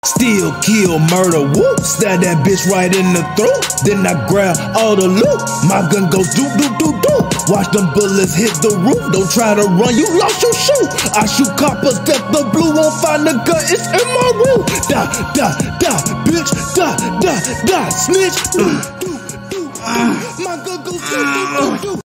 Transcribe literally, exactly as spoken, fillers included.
Steal, kill, murder, whoop, stab that bitch right in the throat. Then I grab all the loot, my gun goes doot, doot, doot, doot. Watch them bullets hit the roof, don't try to run, you lost your shoe. I shoot coppers, death the blue, won't find the gun, it's in my room. Da, da, da, bitch, da, da, da, snitch. My gun goes doot, doot, doot, doot.